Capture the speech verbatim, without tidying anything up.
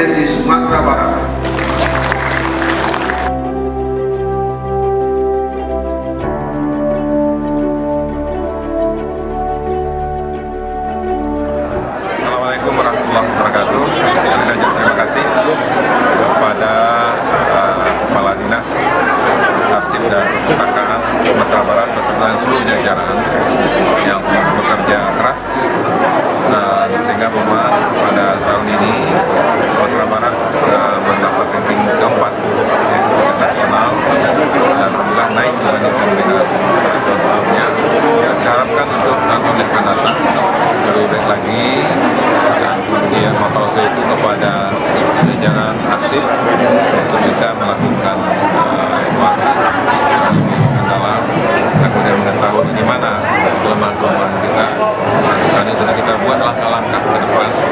Provinsi Sumatera Barat. Assalamualaikum warahmatullahi wabarakatuh. Terima kasih kepada uh, Kepala Dinas Arsip dan Perpustakaan Sumatera Barat beserta seluruh jajaran yang bekerja keras uh, sehingga memang pada tahun ini Sumatera Barat uh, mendapat ranking keempat ya, tingkat nasional dan alhamdulillah naik dibandingkan dengan tahun sebelumnya. Dan diharapkan untuk tahun yang akan datang lebih baik lagi, dan kemudian motor saya itu kepada jajaran arsip untuk bisa melakukan uh, evaluasi dengan lebih mendalam dan kemudian mengetahui di mana kelemahan-kelemahan kita. Nah, di sana kita buat langkah-langkah ke depan